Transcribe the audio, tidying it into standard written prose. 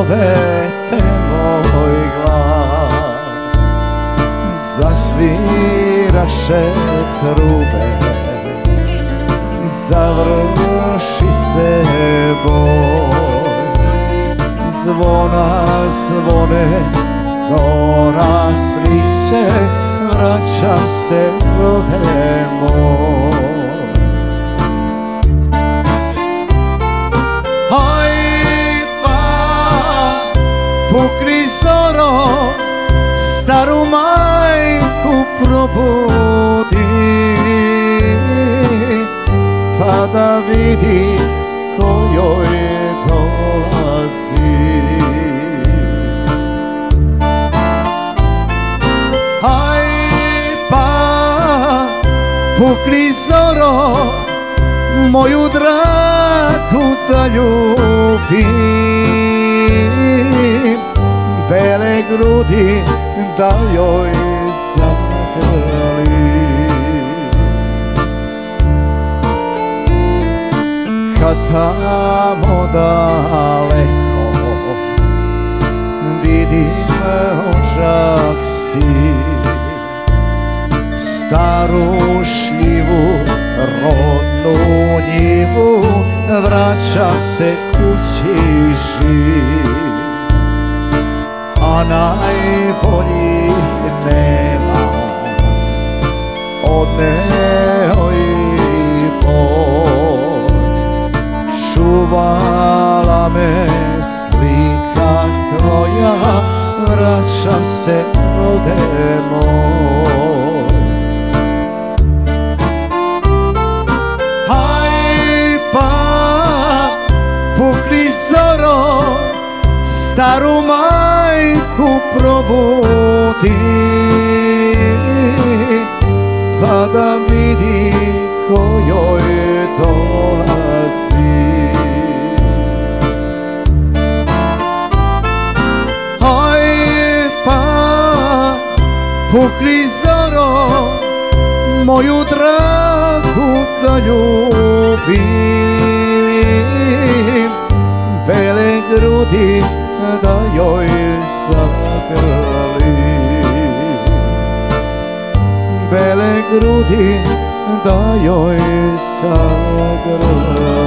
zovete moj glas, zasviraše trube, završi se boj, zvona zvone, zora sviće, vraćam se rode moj. Pukni zoro, staru majku probudi, pa da vidi ko joj dolazi. Aj pa, pukni zoro, moju dragu da ljubim, bele grudi da joj zagrlim. Kad tamo daleko vidim očak si, staru šljivu, rodnu njivu, vraćam se kući živ. A najboljih nema od njoj bol, čuvala me slika tvoja, vraćam se rode moj. Aj pa, pukni zoro, staru majku probudi, pa da vidi ko joj dolazi. Aj pa, pukni zoro, moju dragu da ljubim, bele grudi da joj zagrlim, bele grudi da joj zagrlim.